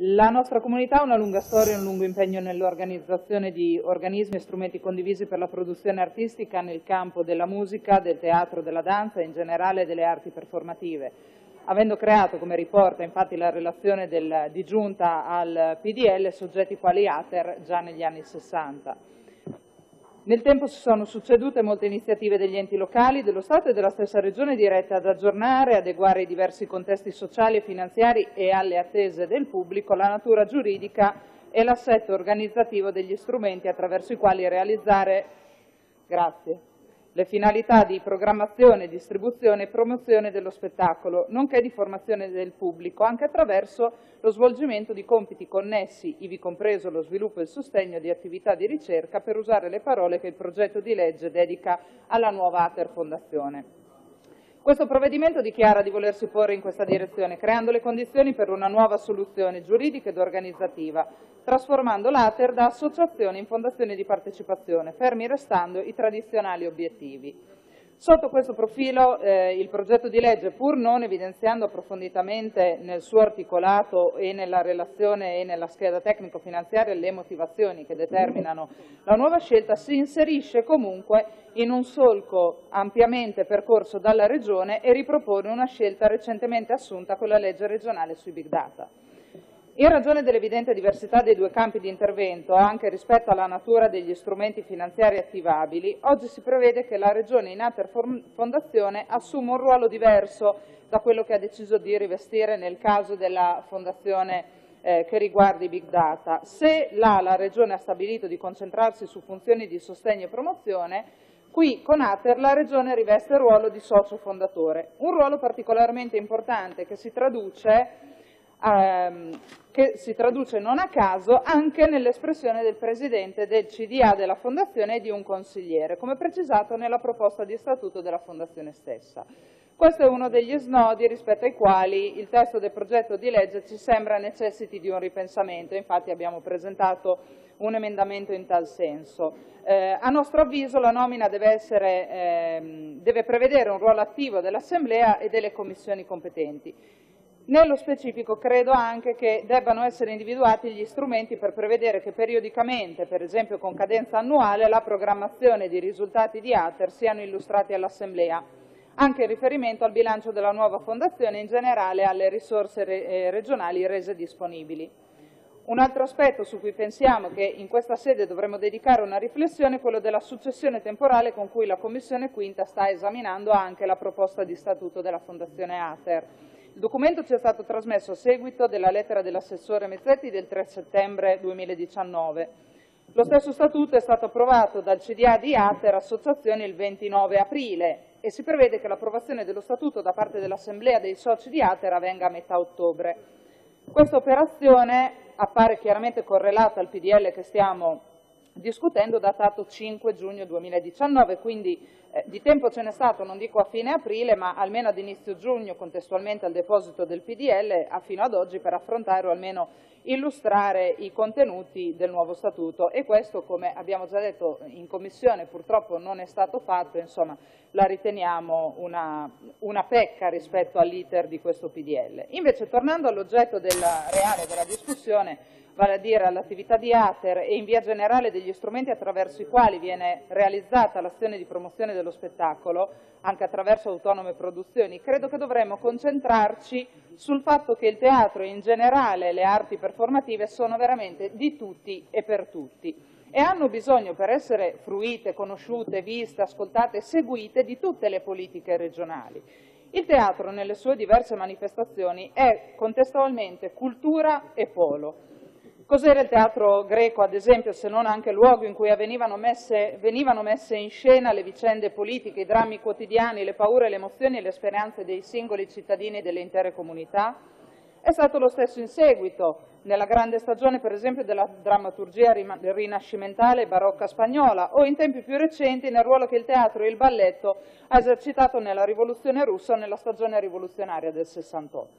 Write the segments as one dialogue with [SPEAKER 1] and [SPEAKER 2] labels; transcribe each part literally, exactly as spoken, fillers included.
[SPEAKER 1] La nostra comunità ha una lunga storia e un lungo impegno nell'organizzazione di organismi e strumenti condivisi per la produzione artistica nel campo della musica, del teatro, della danza e in generale delle arti performative, avendo creato, come riporta infatti la relazione del, di giunta al P D L, soggetti quali Ater già negli anni sessanta. Nel tempo si sono succedute molte iniziative degli enti locali, dello Stato e della stessa Regione dirette ad aggiornare e adeguare i diversi contesti sociali e finanziari e alle attese del pubblico la natura giuridica e l'assetto organizzativo degli strumenti attraverso i quali realizzare grazie, le finalità di programmazione, distribuzione e promozione dello spettacolo, nonché di formazione del pubblico, anche attraverso lo svolgimento di compiti connessi, ivi compreso lo sviluppo e il sostegno di attività di ricerca, per usare le parole che il progetto di legge dedica alla nuova Ater Fondazione. Questo provvedimento dichiara di volersi porre in questa direzione, creando le condizioni per una nuova soluzione giuridica ed organizzativa, trasformando l'Ater da associazione in fondazione di partecipazione, fermi restando i tradizionali obiettivi. Sotto questo profilo eh, il progetto di legge, pur non evidenziando approfonditamente nel suo articolato e nella relazione e nella scheda tecnico-finanziaria le motivazioni che determinano la nuova scelta, si inserisce comunque in un solco ampiamente percorso dalla Regione e ripropone una scelta recentemente assunta con la legge regionale sui big data. In ragione dell'evidente diversità dei due campi di intervento, anche rispetto alla natura degli strumenti finanziari attivabili, oggi si prevede che la Regione in Ater Fondazione assuma un ruolo diverso da quello che ha deciso di rivestire nel caso della Fondazione eh, che riguarda i big data. Se là la Regione ha stabilito di concentrarsi su funzioni di sostegno e promozione, qui con Ater la Regione riveste il ruolo di socio fondatore, un ruolo particolarmente importante che si traduce che si traduce non a caso anche nell'espressione del Presidente del C D A della Fondazione e di un consigliere, come precisato nella proposta di statuto della Fondazione stessa. Questo è uno degli snodi rispetto ai quali il testo del progetto di legge ci sembra necessiti di un ripensamento, infatti abbiamo presentato un emendamento in tal senso. Eh, a nostro avviso la nomina deve, essere, eh, deve prevedere un ruolo attivo dell'Assemblea e delle commissioni competenti. Nello specifico credo anche che debbano essere individuati gli strumenti per prevedere che periodicamente, per esempio con cadenza annuale, la programmazione di risultati di Ater siano illustrati all'Assemblea, anche in riferimento al bilancio della nuova fondazione e in generale alle risorse regionali rese disponibili. Un altro aspetto su cui pensiamo che in questa sede dovremmo dedicare una riflessione è quello della successione temporale con cui la Commissione Quinta sta esaminando anche la proposta di statuto della Fondazione Ater. Il documento ci è stato trasmesso a seguito della lettera dell'assessore Mezzetti del tre settembre duemiladiciannove. Lo stesso statuto è stato approvato dal C D A di Ater Associazione il ventinove aprile e si prevede che l'approvazione dello statuto da parte dell'Assemblea dei soci di Ater avvenga a metà ottobre. Questa operazione appare chiaramente correlata al P D L che stiamo discutendo, datato cinque giugno duemiladiciannove, quindi eh, di tempo ce n'è stato, non dico a fine aprile, ma almeno ad inizio giugno, contestualmente al deposito del P D L, a fino ad oggi per affrontare o almeno illustrare i contenuti del nuovo statuto, e questo, come abbiamo già detto in Commissione, purtroppo non è stato fatto, insomma la riteniamo una, una pecca rispetto all'iter di questo P D L. Invece, tornando all'oggetto reale della discussione, vale a dire all'attività di Ater e in via generale degli strumenti attraverso i quali viene realizzata l'azione di promozione dello spettacolo, anche attraverso autonome produzioni, credo che dovremmo concentrarci sul fatto che il teatro e in generale le arti performative sono veramente di tutti e per tutti e hanno bisogno, per essere fruite, conosciute, viste, ascoltate e seguite, di tutte le politiche regionali. Il teatro nelle sue diverse manifestazioni è contestualmente cultura e polo. Cos'era il teatro greco, ad esempio, se non anche il luogo in cui venivano messe, venivano messe in scena le vicende politiche, i drammi quotidiani, le paure, le emozioni e le speranze dei singoli cittadini e delle intere comunità? È stato lo stesso in seguito, nella grande stagione per esempio della drammaturgia rinascimentale e barocca spagnola, o in tempi più recenti nel ruolo che il teatro e il balletto ha esercitato nella rivoluzione russa o nella stagione rivoluzionaria del sessantotto.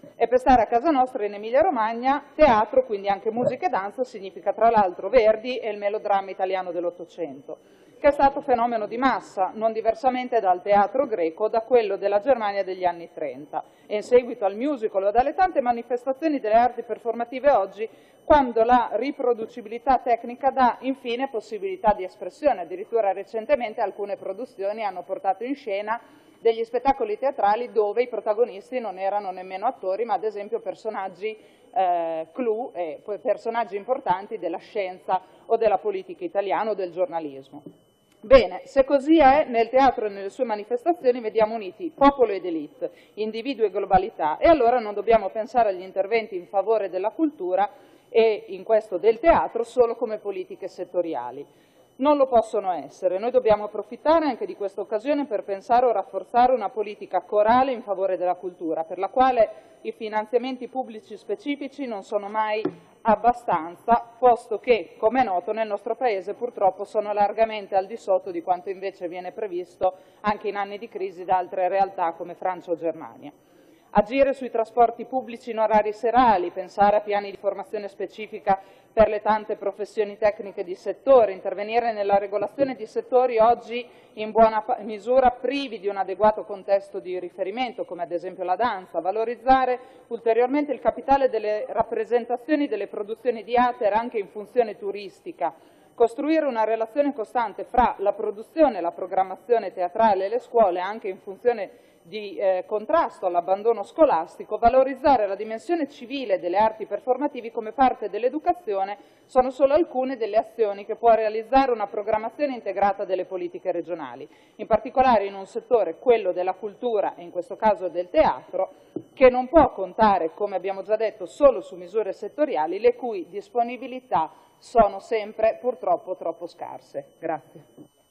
[SPEAKER 1] E per stare a casa nostra in Emilia Romagna, teatro, quindi anche musica e danza, significa tra l'altro Verdi e il melodramma italiano dell'Ottocento, che è stato fenomeno di massa, non diversamente dal teatro greco, da quello della Germania degli anni trenta, e in seguito al musical o dalle tante manifestazioni delle arti performative oggi, quando la riproducibilità tecnica dà infine possibilità di espressione. Addirittura recentemente alcune produzioni hanno portato in scena degli spettacoli teatrali dove i protagonisti non erano nemmeno attori, ma ad esempio personaggi eh, clou e personaggi importanti della scienza o della politica italiana o del giornalismo. Bene, se così è, nel teatro e nelle sue manifestazioni vediamo uniti popolo ed elite, individuo e globalità, e allora non dobbiamo pensare agli interventi in favore della cultura e in questo del teatro solo come politiche settoriali. Non lo possono essere. Noi dobbiamo approfittare anche di questa occasione per pensare o rafforzare una politica corale in favore della cultura, per la quale i finanziamenti pubblici specifici non sono mai abbastanza, posto che, come è noto, nel nostro Paese purtroppo sono largamente al di sotto di quanto invece viene previsto anche in anni di crisi da altre realtà come Francia o Germania. Agire sui trasporti pubblici in orari serali, pensare a piani di formazione specifica per le tante professioni tecniche di settore, intervenire nella regolazione di settori oggi in buona misura privi di un adeguato contesto di riferimento, come ad esempio la danza, valorizzare ulteriormente il capitale delle rappresentazioni delle produzioni di teatro anche in funzione turistica, costruire una relazione costante fra la produzione e la programmazione teatrale e le scuole anche in funzione di eh, contrasto all'abbandono scolastico, valorizzare la dimensione civile delle arti performativi come parte dell'educazione sono solo alcune delle azioni che può realizzare una programmazione integrata delle politiche regionali, in particolare in un settore, quello della cultura e in questo caso del teatro, che non può contare, come abbiamo già detto, solo su misure settoriali, le cui disponibilità sono sempre purtroppo troppo scarse. Grazie.